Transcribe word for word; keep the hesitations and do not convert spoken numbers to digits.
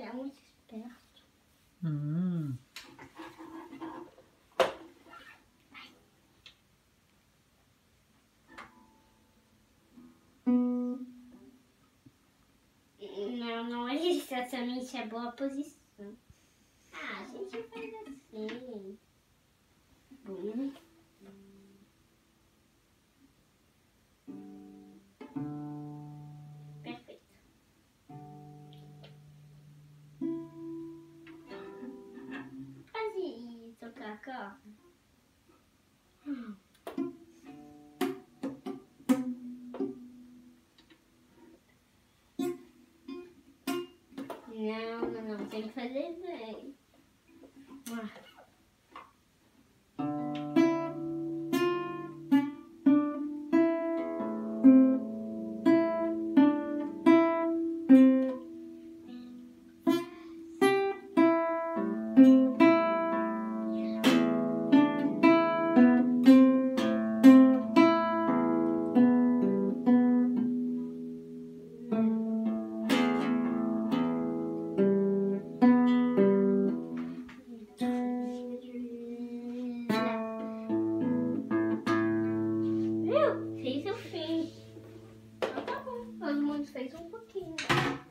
é muito esperto. Hum. Não, não é exatamente a boa posição. Ah, a gente faz assim. Bom. Perfeito. Pode tocar a corda? Hum. Não, não, não, tem que fazer bem. Ah. Viu? Fez o fim. Então tá bom. Todo mundo fez um pouquinho.